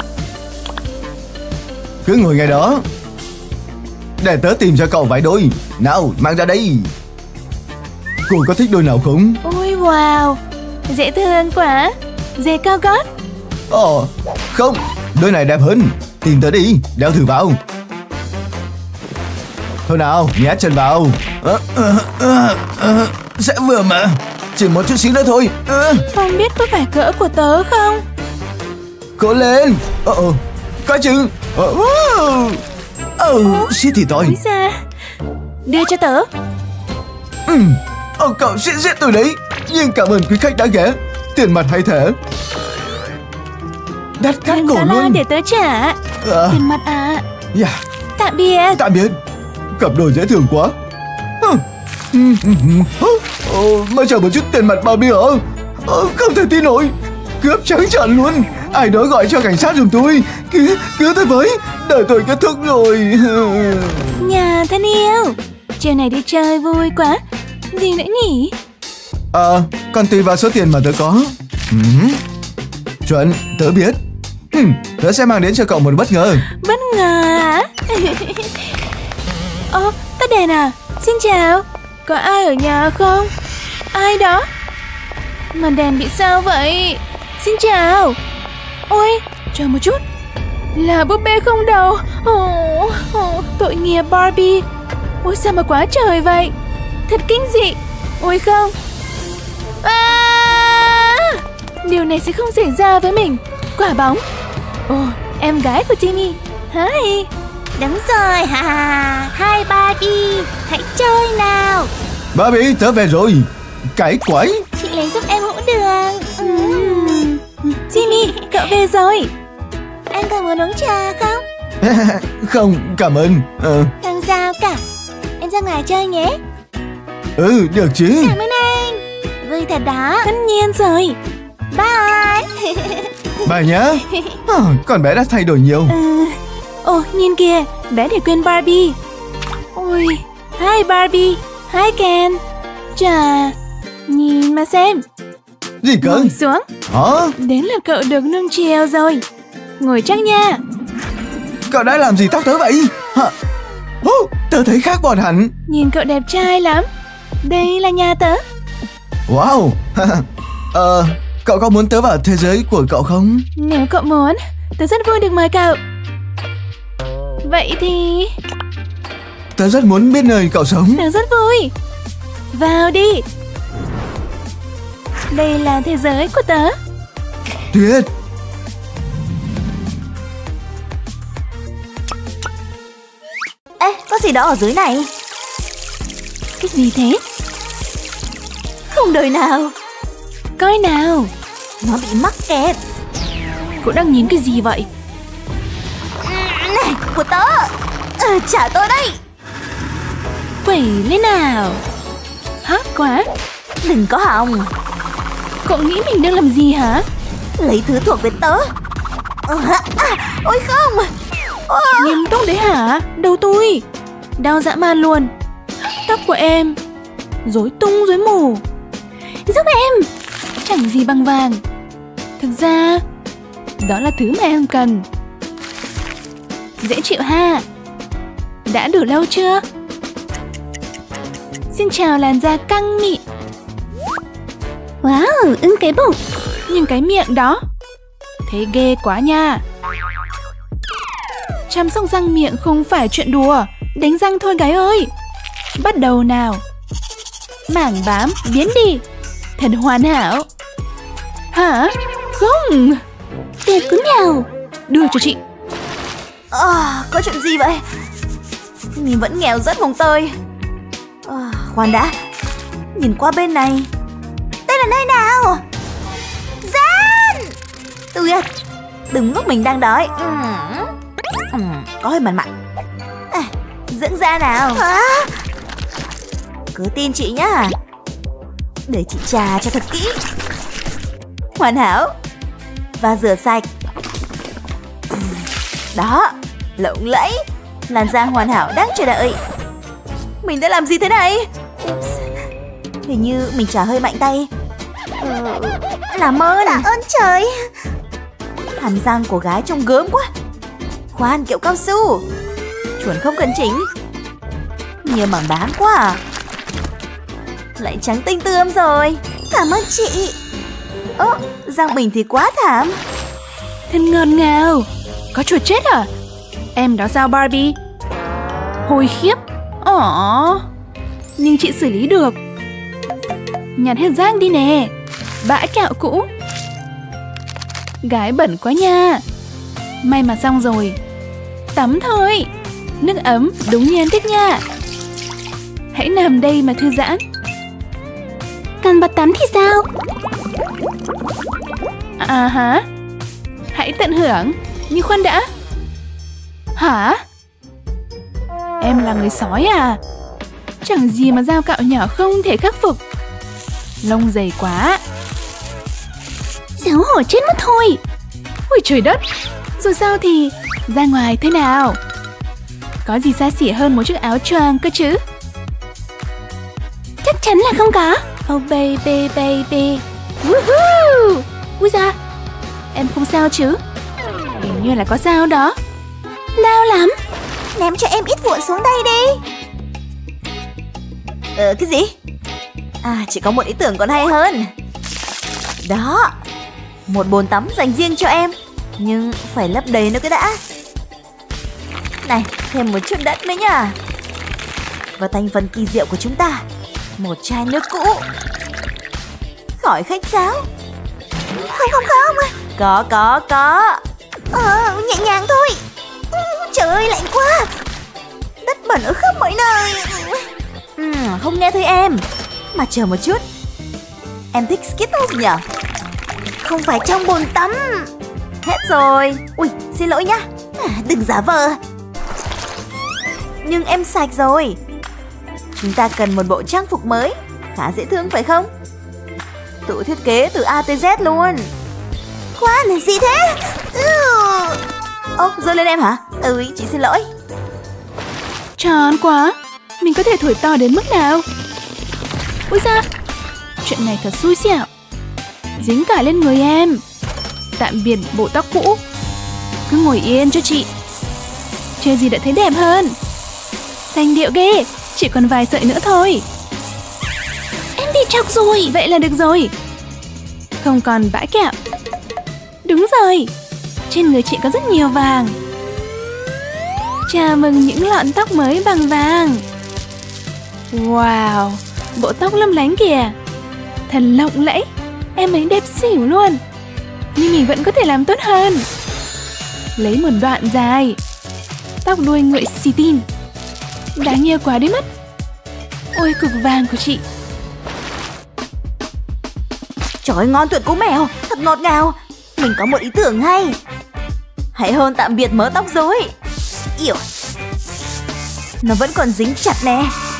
Cứ ngồi ngay đó, để tớ tìm cho cậu vài đôi. Nào, mang ra đây. Cô có thích đôi nào không? Ôi wow, dễ thương quá. Giày cao gót. Ồ, không, đôi này đẹp hơn. Tìm tớ đi, đeo thử vào. Thôi nào, nhét chân vào. Sẽ vừa mà. Chỉ một chút xíu nữa thôi. Không biết có phải cỡ của tớ không? Cố lên. Có chứ. Xít thì tôi. Ôi da. Đưa cho tớ. Cậu sẽ giết tôi đấy. Nhưng cảm ơn quý khách đã ghé. Tiền mặt hay thẻ? Đắt cắt cổ luôn. Để tớ trả. Tiền mặt à? Yeah. Tạm biệt. Tạm biệt. Cặp đôi dễ thương quá. Mà chờ một chút, tiền mặt Barbie hả? Không thể tin nổi. Cướp trắng trợn luôn. Ai đó gọi cho cảnh sát giùm tôi. Cứu tôi với. Đời tôi kết thúc rồi. Nhà thân yêu, chiều này đi chơi vui quá. Gì nữa nhỉ? Còn tùy vào số tiền mà tớ có. Chuẩn, tớ biết. Tớ sẽ mang đến cho cậu một bất ngờ. Bất ngờ à? Tắt đèn à? Xin chào. Có ai ở nhà không? Ai đó? Mà đèn bị sao vậy? Xin chào. Ôi, chờ một chút. Là búp bê không đầu. Tội nghiệp Barbie. Ôi sao mà quá trời vậy? Thật kinh dị. Ôi không. Điều này sẽ không xảy ra với mình. Quả bóng. Em gái của Timmy. Hi. Đúng rồi, hai Barbie, hãy chơi nào. Barbie, tớ về rồi. Cái quái. Chị lấy giúp em hũ đường. Timmy, cậu về rồi. Anh có muốn uống trà không? Không, cảm ơn. Không sao cả. Em ra ngoài chơi nhé. Được chứ. Cảm ơn anh. Vui thật đó. Tất nhiên rồi. Bye. Bye nhá. Con bé đã thay đổi nhiều. Nhìn kìa, bé để quên Barbie. Ôi, hi Barbie, hi Ken. Chà, nhìn mà xem. Gì cơ? Ngồi xuống. Đến lượt cậu được nương chiều rồi. Ngồi chắc nha. Cậu đã làm gì tóc tớ vậy? Tớ thấy khác bọn hẳn. Nhìn cậu đẹp trai lắm. Đây là nhà tớ. Wow. Cậu có muốn tớ vào thế giới của cậu không? Nếu cậu muốn, tớ rất vui được mời cậu. Vậy thì... Tớ rất muốn biết nơi cậu sống. Tớ rất vui. Vào đi. Đây là thế giới của tớ. Tuyệt. Ê, có gì đó ở dưới này. Cái gì thế? Không đời nào. Coi nào. Nó bị mắc kẹt. Cậu đang nhìn cái gì vậy? Này, của tớ. Trả tôi đây. Quẩy lên nào. Hot quá. Đừng có hòng. Cậu nghĩ mình đang làm gì hả? Lấy thứ thuộc về tớ. Ôi không. Nghiêm túc đấy hả? Đầu tôi. Đau dã man luôn. Tóc của em rối tung rối mù. Giúp em. Chẳng gì bằng vàng. Thực ra đó là thứ mà em cần. Dễ chịu ha. Đã đủ lâu chưa? Xin chào làn da căng mịn. Wow, cái bụng. Nhưng cái miệng đó thấy ghê quá nha. Chăm sóc răng miệng không phải chuyện đùa. Đánh răng thôi gái ơi. Bắt đầu nào. Mảng bám biến đi. Thật hoàn hảo. Hả? Không. Tuyệt cứng nào. Đưa cho chị. Có chuyện gì vậy? Mình vẫn nghèo rất mồng tơi. Khoan đã. Nhìn qua bên này. Đây là nơi nào? Gian. Tuyệt. Đúng lúc mình đang đói. Có hơi mặn mặn. Dưỡng da nào. Cứ tin chị nhá. Để chị chà cho thật kỹ. Hoàn hảo. Và rửa sạch. Đó, lộng lẫy. Làn da hoàn hảo đang chờ đợi. Mình đã làm gì thế này? Hình như mình chả hơi mạnh tay. Làm ơn. Tạ ơn trời. Hàm răng của gái trông gớm quá. Khoan, kẹo cao su. Chuẩn không cần chỉnh. Nhiều mảng bám quá à. Lại trắng tinh tươm rồi. Cảm ơn chị. Răng mình thì quá thảm. Thật ngọt ngào. Có chuột chết à? Em đó sao Barbie? Hôi khiếp. Nhưng chị xử lý được. Nhặt hết rác đi nè. Bã kẹo cũ. Gái bẩn quá nha. May mà xong rồi. Tắm thôi. Nước ấm đúng như em thích nha. Hãy nằm đây mà thư giãn. Cần bật tắm thì sao? Hả? Hãy tận hưởng. Nhưng khoan đã. Hả? Em là người sói à? Chẳng gì mà dao cạo nhỏ không thể khắc phục. Lông dày quá. Xấu hổ chết mất thôi. Ôi trời đất. Rồi sao thì ra ngoài thế nào? Có gì xa xỉ hơn một chiếc áo choàng cơ chứ? Chắc chắn là không có. Oh baby baby. Woohoo. Úi da. Em không sao chứ? Hình như là có sao đó. Đau lắm. Ném cho em ít vụn xuống đây đi. Cái gì? Chỉ có một ý tưởng còn hay hơn. Đó. Một bồn tắm dành riêng cho em. Nhưng phải lấp đầy nó cái đã. Này, thêm một chút đất nữa nha. Và thành phần kỳ diệu của chúng ta. Một chai nước cũ. Khỏi khách sáo. Không. Có. Nhẹ nhàng thôi. Trời ơi, lạnh quá. Đất bẩn ở khắp mọi nơi. Không nghe thấy em. Mà chờ một chút. Em thích Skittles nhỉ? Không phải trong bồn tắm. Hết rồi. Ui, xin lỗi nhá. Đừng giả vờ. Nhưng em sạch rồi. Chúng ta cần một bộ trang phục mới. Khá dễ thương phải không? Tự thiết kế từ A tới Z luôn. Khoan, gì thế? Giơ lên em hả? Chị xin lỗi. Tròn quá. Mình có thể thổi to đến mức nào? Ui da. Chuyện này thật xui xẻo. Dính cả lên người em. Tạm biệt bộ tóc cũ. Cứ ngồi yên cho chị. Chưa gì đã thấy đẹp hơn. Xanh điệu ghê. Chỉ còn vài sợi nữa thôi. Em bị trọc rồi. Vậy là được rồi. Không còn bã kẹo. Đúng rồi. Trên người chị có rất nhiều vàng. Chào mừng những lọn tóc mới bằng vàng. Wow. Bộ tóc lấp lánh kìa. Thật lộng lẫy. Em ấy đẹp xỉu luôn. Nhưng mình vẫn có thể làm tốt hơn. Lấy một đoạn dài. Tóc đuôi ngựa xì tin. Đáng yêu quá đi mất. Ôi cục vàng của chị. Trời ơi, ngon tuyệt cú mèo. Thật ngọt ngào. Mình có một ý tưởng hay. Hãy hôn tạm biệt mớ tóc rối. Nó vẫn còn dính chặt nè.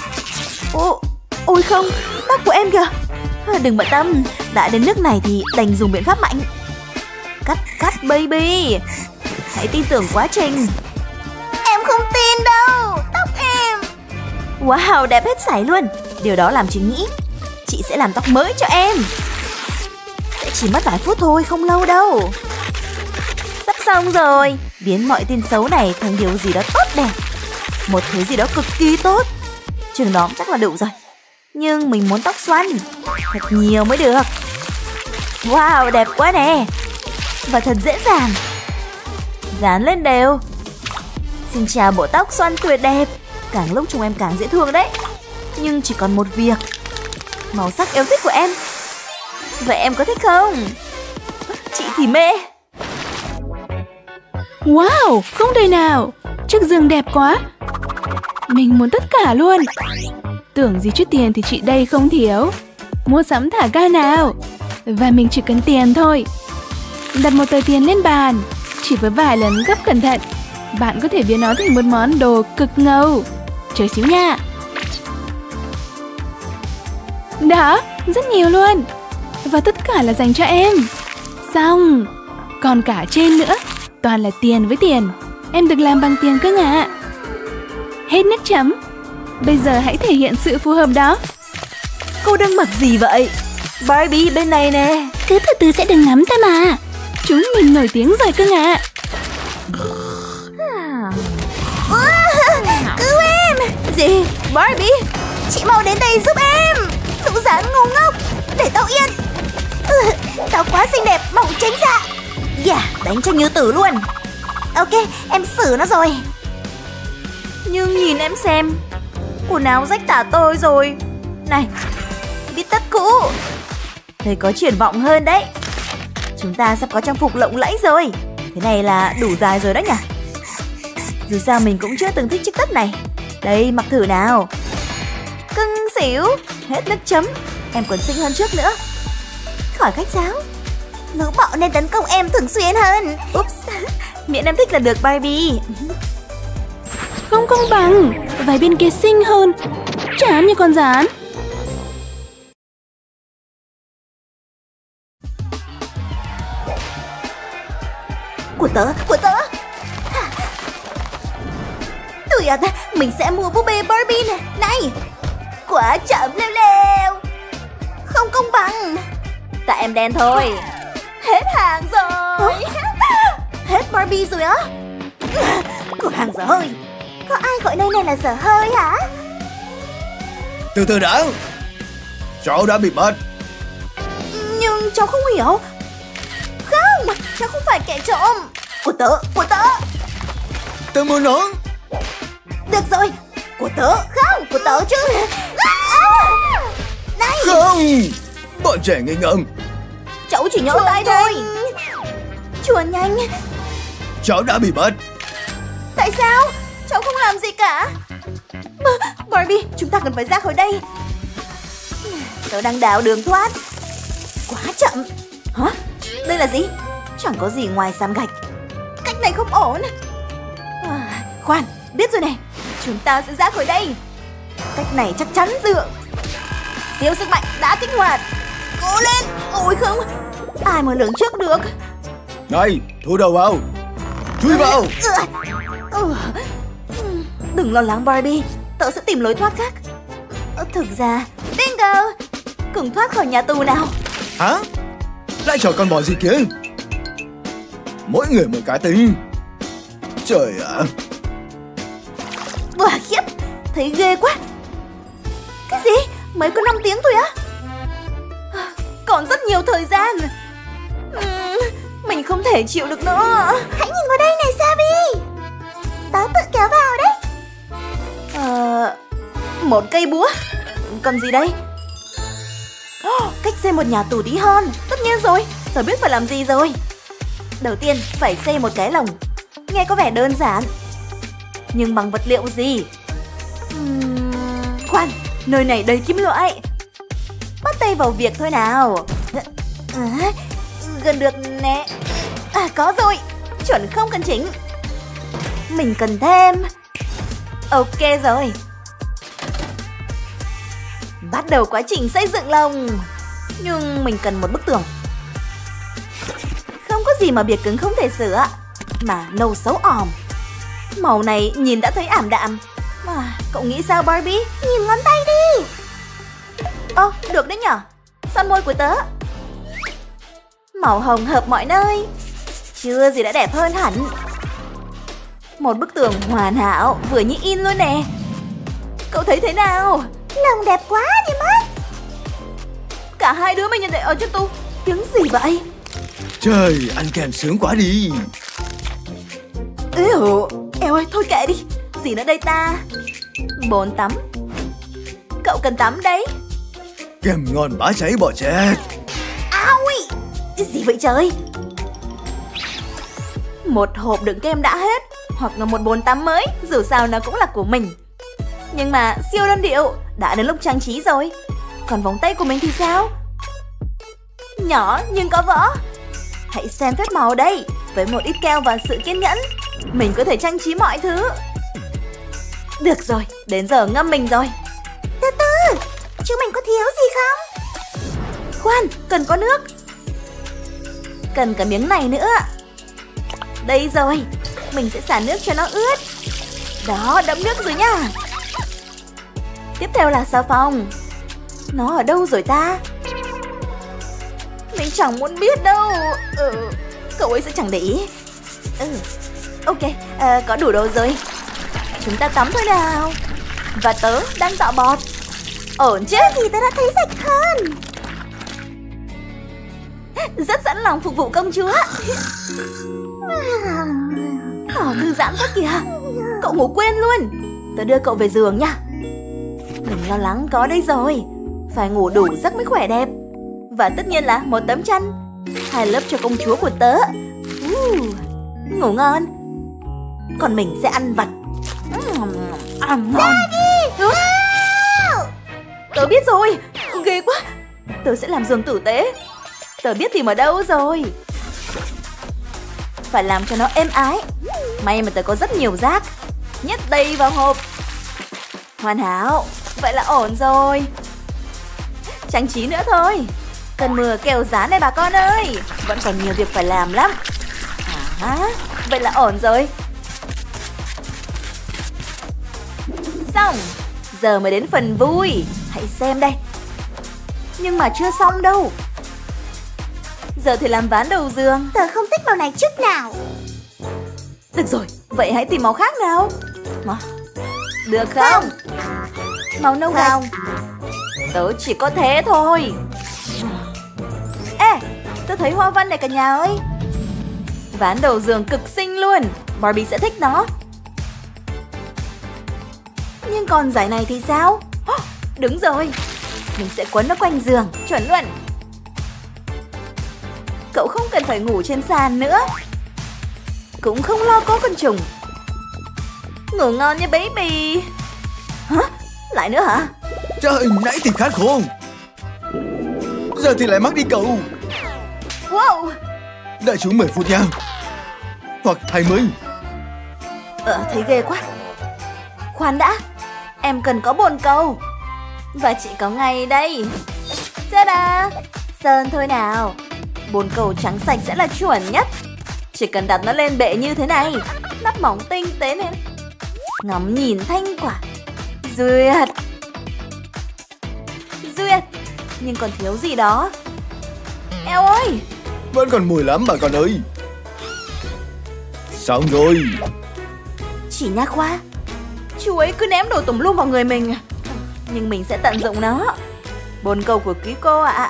Ôi không, tóc của em kìa. Đừng bận tâm. Đã đến nước này thì đành dùng biện pháp mạnh. Cắt baby. Hãy tin tưởng quá trình. Em không tin đâu. Tóc em. Wow, đẹp hết sảy luôn. Điều đó làm chị nghĩ chị sẽ làm tóc mới cho em. Sẽ chỉ mất vài phút thôi, không lâu đâu. Sắp xong rồi. Biến mọi tin xấu này thành điều gì đó tốt đẹp. Một thứ gì đó cực kỳ tốt. Chừng đó chắc là đủ rồi. Nhưng mình muốn tóc xoăn thật nhiều mới được. Wow, đẹp quá nè. Và thật dễ dàng. Dán lên đều. Xin chào bộ tóc xoăn tuyệt đẹp. Càng lúc trông em càng dễ thương đấy. Nhưng chỉ còn một việc. Màu sắc yêu thích của em. Vậy em có thích không? Chị thì mê. Wow, không đời nào. Chiếc giường đẹp quá. Mình muốn tất cả luôn. Tưởng gì chút tiền thì chị đây không thiếu. Mua sắm thả ga nào. Và mình chỉ cần tiền thôi. Đặt một tờ tiền lên bàn. Chỉ với vài lần gấp cẩn thận, bạn có thể biến nó thành một món đồ cực ngầu. Chờ xíu nha. Đó, rất nhiều luôn. Và tất cả là dành cho em. Xong. Còn cả trên nữa. Toàn là tiền với tiền. Em được làm bằng tiền cơ ạ. Hết nước chấm. Bây giờ hãy thể hiện sự phù hợp đó. Cô đang mặc gì vậy? Barbie bên này nè. Cứ từ từ sẽ đừng ngắm ta mà. Chúng mình nổi tiếng rồi cơ ạ. Cứu em! Gì? Barbie? Chị mau đến đây giúp em! Lũ rắn ngu ngốc! Để tao yên! Tao quá xinh đẹp, mau tránh ra! Đánh cho như tử luôn! Ok, em xử nó rồi! Nhưng nhìn em xem, quần áo rách tả tơi rồi. Này, bít tất cũ. Thấy có triển vọng hơn đấy. Chúng ta sắp có trang phục lộng lẫy rồi. Thế này là đủ dài rồi đó nhỉ? Dù sao mình cũng chưa từng thích chiếc tất này. Đây, mặc thử nào. Cưng xỉu. Hết nước chấm. Em còn xinh hơn trước nữa. Khỏi khách sáo. Lũ bọ nên tấn công em thường xuyên hơn. Oops. Miễn em thích là được Barbie. Không công bằng. Váy bên kia xinh hơn. Chán như con rán. Của tớ. Tuyệt, mình sẽ mua búp bê Barbie này. Này, quá chậm leo. Không công bằng. Tại em đen thôi. Hết hàng rồi. Hết Barbie rồi á? Cửa hàng dở hơi. Có ai gọi nơi này là dở hơi hả? Từ từ đã. Cháu đã bị mất. Nhưng cháu không hiểu. Không, cháu không phải kẻ trộm. Của tớ. Tớ muốn nó. Được rồi. Của tớ. Không, của tớ chứ. Này. Không. Bọn trẻ ngây ngầm. Cháu chỉ nhỡ tay thôi. Chuồn nhanh. Cháu đã bị mất. Tại sao? Cháu không làm gì cả. Barbie, chúng ta cần phải ra khỏi đây. Tớ đang đào đường thoát. Quá chậm. Hả? Đây là gì? Chẳng có gì ngoài sàn gạch. Cách này không ổn. Khoan, biết rồi này. Chúng ta sẽ ra khỏi đây. Cách này chắc chắn dựa. Siêu sức mạnh đã kích hoạt. Cố lên. Ôi không, ai mà lường trước được. Này, thu đầu vào. Chui vào. Đừng lo lắng Barbie, tớ sẽ tìm lối thoát khác. Thực ra, bingo. Cùng thoát khỏi nhà tù nào. Hả? Lại trò con bò gì kia? Mỗi người một cá tính. Trời ạ. Khiếp, thấy ghê quá. Cái gì? Mới có 5 tiếng thôi á? Còn rất nhiều thời gian. Mình không thể chịu được nữa. Hãy nhìn vào đây này Savi. Tớ tự kéo vào đấy. Một cây búa. Còn gì đây? Cách xây một nhà tù tí hon. Tất nhiên rồi, tớ biết phải làm gì rồi. Đầu tiên phải xây một cái lồng. Nghe có vẻ đơn giản, nhưng bằng vật liệu gì? Khoan, nơi này đầy kim loại. Bắt tay vào việc thôi nào. Gần được nè. Có rồi, chuẩn không cần chỉnh. Mình cần thêm. Ok rồi. Bắt đầu quá trình xây dựng lồng. Nhưng mình cần một bức tường. Không có gì mà bìa cứng không thể sửa. Mà nâu xấu òm. Màu này nhìn đã thấy ảm đạm. Cậu nghĩ sao Barbie? Nhìn ngón tay đi. Được đấy nhở. Son môi của tớ. Màu hồng hợp mọi nơi. Chưa gì đã đẹp hơn hẳn. Một bức tường hoàn hảo, vừa như in luôn nè. Cậu thấy thế nào? Lồng đẹp quá đi mất. Cả hai đứa mình nhận thấy ở trên tu. Tiếng gì vậy? Trời, ăn kèm sướng quá đi. Eo ơi, thôi kệ đi. Gì nữa đây ta? Bồn tắm. Cậu cần tắm đấy. Kem ngon bá cháy bỏ chết. Ôi, gì vậy trời? Một hộp đựng kem đã hết. Hoặc là một bồn tắm mới. Dù sao nó cũng là của mình. Nhưng mà siêu đơn điệu. Đã đến lúc trang trí rồi. Còn vòng tay của mình thì sao? Nhỏ nhưng có vỏ. Hãy xem phép màu đây. Với một ít keo và sự kiên nhẫn, mình có thể trang trí mọi thứ. Được rồi, đến giờ ngâm mình rồi. Từ từ, chúng mình có thiếu gì không? Khoan, cần có nước. Cần cả miếng này nữa. Đây rồi, mình sẽ xả nước cho nó ướt. Đó, đẫm nước rồi nha. Tiếp theo là xà phòng. Nó ở đâu rồi ta? Mình chẳng muốn biết đâu. Cậu ấy sẽ chẳng để ý. Ok, có đủ đồ rồi. Chúng ta tắm thôi nào. Và tớ đang tạo bọt. Ổn chứ? Thì tớ đã thấy sạch hơn. Rất sẵn lòng phục vụ công chúa. Thư giãn quá kìa. Cậu ngủ quên luôn. Tớ đưa cậu về giường nha. Đừng lo lắng, có đây rồi. Phải ngủ đủ giấc mới khỏe đẹp. Và tất nhiên là một tấm chăn, 2 lớp cho công chúa của tớ. Ngủ ngon. Còn mình sẽ ăn vặt. Ngon. Tớ biết rồi. Ghê quá. Tớ sẽ làm giường tử tế. Tớ biết tìm ở đâu rồi. Phải làm cho nó êm ái. May mà tớ có rất nhiều rác. Nhét đầy vào hộp. Hoàn hảo. Vậy là ổn rồi. Trang trí nữa thôi. Cơn mưa kêu dán đây bà con ơi. Vẫn còn nhiều việc phải làm lắm. Vậy là ổn rồi. Xong. Giờ mới đến phần vui. Hãy xem đây. Nhưng mà chưa xong đâu. Giờ thì làm ván đầu giường. Tớ không thích màu này chút nào. Được rồi, vậy hãy tìm màu khác nào. Được không? Màu nâu gạch. Tớ chỉ có thế thôi. Ê, tớ thấy hoa văn này cả nhà ơi. Ván đầu giường cực xinh luôn. Barbie sẽ thích nó. Nhưng còn giải này thì sao? Đúng rồi. Mình sẽ quấn nó quanh giường. Chuẩn luôn. Cậu không cần phải ngủ trên sàn nữa. Cũng không lo có con trùng. Ngủ ngon nha baby. Lại nữa hả? Trời, nãy thì khát khôn, giờ thì lại mắc đi cậu. Wow. Đợi chú 10 phút nha. Hoặc 20. Thấy ghê quá. Khoan đã. Em cần có bồn cầu. Và chị có ngay đây. Ta-da. Sơn thôi nào. Bồn cầu trắng sạch sẽ là chuẩn nhất. Chỉ cần đặt nó lên bệ như thế này. Nắp mỏng tinh tế này. Ngắm nhìn thanh quả. Duyệt. Nhưng còn thiếu gì đó. Eo ơi. Vẫn còn mùi lắm bà con ơi. Xong rồi. Chỉ nha Khoa. Chú ấy cứ ném đồ tùm lum vào người mình. Nhưng mình sẽ tận dụng nó. Bồn cầu của quý cô ạ.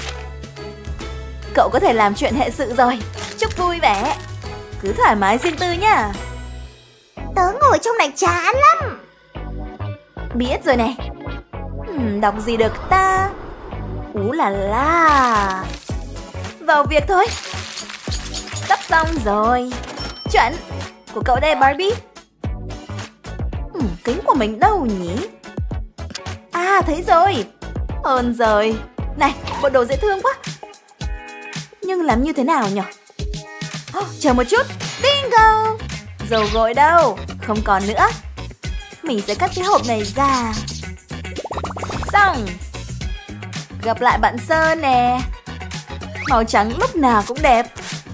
Cậu có thể làm chuyện hệ sự rồi. Chúc vui vẻ. Cứ thoải mái riêng tư nhá. Tớ ngồi trong này chán lắm. Biết rồi này. Đọc gì được ta? Ú là la. Vào việc thôi. Sắp xong rồi. Chuẩn. Của cậu đây Barbie. Kính của mình đâu nhỉ? À thấy rồi. Ơn rồi. Này bộ đồ dễ thương quá. Nhưng làm như thế nào nhỉ? Chờ một chút. Bingo. Dầu gội đâu? Không còn nữa. Mình sẽ cắt cái hộp này ra. Xong. Gặp lại bạn Sơn nè. Màu trắng lúc nào cũng đẹp.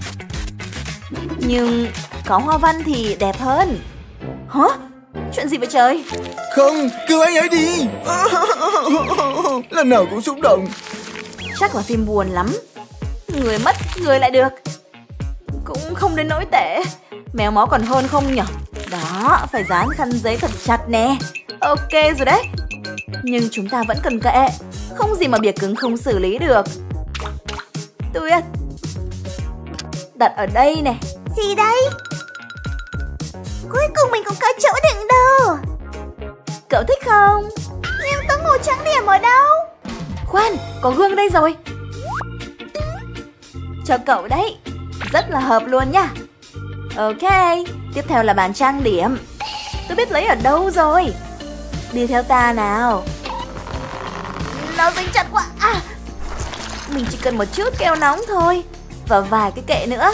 Nhưng có hoa văn thì đẹp hơn. Hả? Chuyện gì vậy trời? Không, cứu anh ấy đi. Lần nào cũng xúc động. Chắc là phim buồn lắm. Người mất, người lại được. Cũng không đến nỗi tệ. Méo mó còn hơn không nhỉ? Đó, phải dán khăn giấy thật chặt nè. Ok rồi đấy. Nhưng chúng ta vẫn cần kệ. Không gì mà bìa cứng không xử lý được. Tuyệt. Đặt ở đây nè. Gì đây? Cuối cùng mình cũng có chỗ đựng đồ. Cậu thích không? Nhưng tớ ngồi trắng điểm ở đâu? Khoan, có gương đây rồi. Cho cậu đấy. Rất là hợp luôn nha. Ok, tiếp theo là bàn trang điểm. Tôi biết lấy ở đâu rồi. Đi theo ta nào. Nó dính chặt quá. Mình chỉ cần một chút keo nóng thôi. Và vài cái kệ nữa.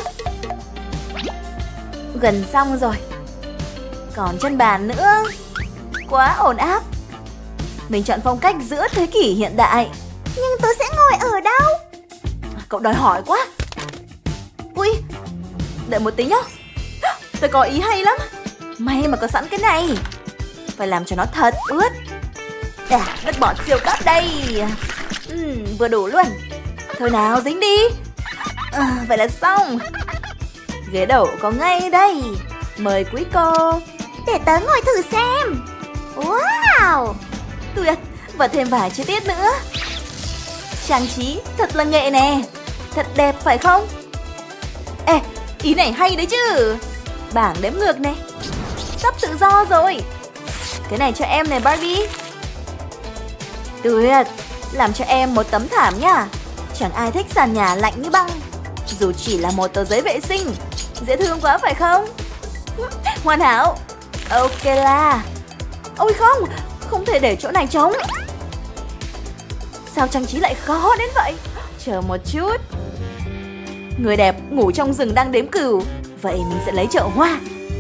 Gần xong rồi. Còn chân bàn nữa. Quá ổn áp. Mình chọn phong cách giữa thế kỷ hiện đại. Nhưng tôi sẽ ngồi ở đâu? Cậu đòi hỏi quá. Ui, đợi một tí nhá. Tôi có ý hay lắm. May mà có sẵn cái này. Phải làm cho nó thật ướt. Đất bọt siêu cấp đây. Vừa đủ luôn. Thôi nào, dính đi. Vậy là xong. Ghế đậu có ngay đây. Mời quý cô. Để tớ ngồi thử xem. Wow, Tuyệt. Và thêm vài chi tiết nữa. Trang trí thật là nghệ nè. Thật đẹp phải không? Ê, ý này hay đấy chứ. Bảng đếm ngược này. Sắp tự do rồi. Cái này cho em này Barbie. Tuyệt. Làm cho em một tấm thảm nhá. Chẳng ai thích sàn nhà lạnh như băng. Dù chỉ là một tờ giấy vệ sinh. Dễ thương quá phải không? Hoàn hảo. Ok là. Ôi không, không thể để chỗ này trống. Sao trang trí lại khó đến vậy? Chờ một chút. Người đẹp ngủ trong rừng đang đếm cừu. Vậy mình sẽ lấy chậu hoa.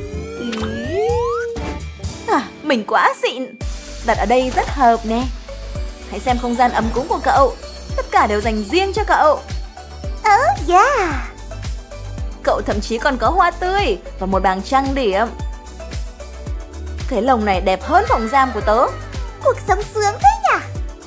Mình quá xịn. Đặt ở đây rất hợp nè. Hãy xem không gian ấm cúng của cậu. Tất cả đều dành riêng cho cậu. yeah. Cậu thậm chí còn có hoa tươi và một bảng trang điểm. Cái lồng này đẹp hơn phòng giam của tớ. Cuộc sống sướng thế nhỉ?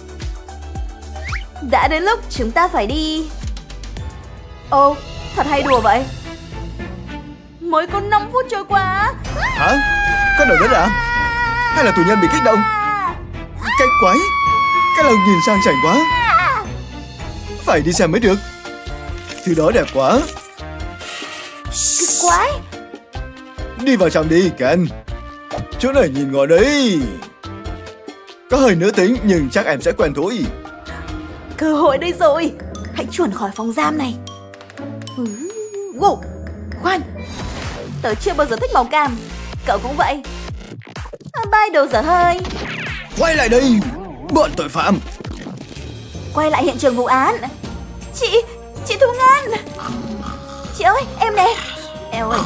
Đã đến lúc chúng ta phải đi. Ô, thật hay đùa vậy. Mới có 5 phút trôi qua. Hả? Có đồ đến à? Hay là tù nhân bị kích động? Cái quái. Cái lồng nhìn sang chảnh quá. Phải đi xem mới được. Thứ đó đẹp quá. Cái quái. Đi vào trong đi Ken. Chỗ này nhìn ngon đấy. Có hơi nữ tính nhưng chắc em sẽ quen thôi. Cơ hội đây rồi. Hãy chuồn khỏi phòng giam này. Wow. Khoan. Tớ chưa bao giờ thích màu cam. Cậu cũng vậy. Bye đồ dở hơi. Quay lại đây, bọn tội phạm. Quay lại hiện trường vụ án. Chị Thu Ngân. Chị ơi, em nè. Eo ơi.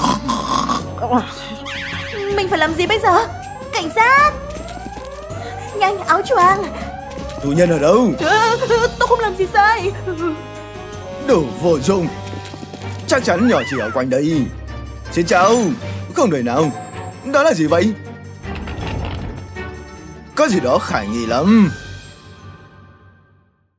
Mình phải làm gì bây giờ? Cảnh sát. Nhanh, áo choàng. Tù nhân ở đâu? Tôi không làm gì sai. Đồ vô dụng. Chắc chắn nhỏ chỉ ở quanh đây. Xin chào. Không đời nào. Đó là gì vậy? Có gì đó khả nghi lắm.